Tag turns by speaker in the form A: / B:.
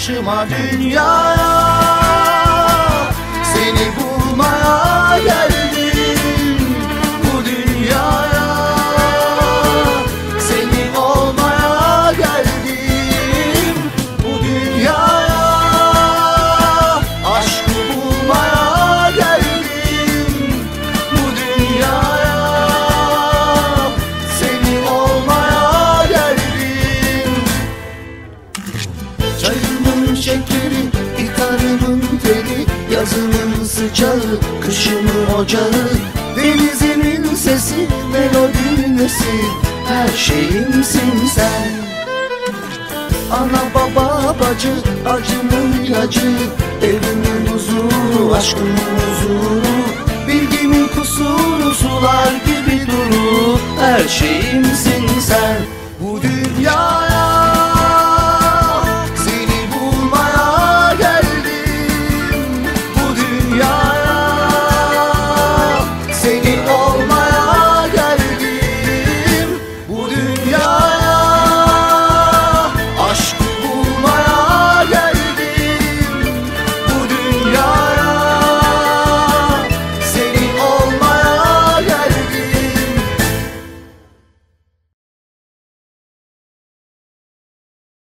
A: başıma dünyaya. Seni bulmaya geldim bu dünyaya. Senin olmaya geldim bu dünyaya. Aşkı bulmaya geldim bu dünyaya. Senin olmaya geldim. Çayımın şekeri, gitarımın teli, yazının sıcağı, kışımın ocağı, denizimin sesi, melodinin nesi, her şeyimsin sen. Ana baba bacı, acımın ilacı, evimin huzuru, aşkımın huzuru, bilgimin kusuru, sular gibi duru, her şeyimsin.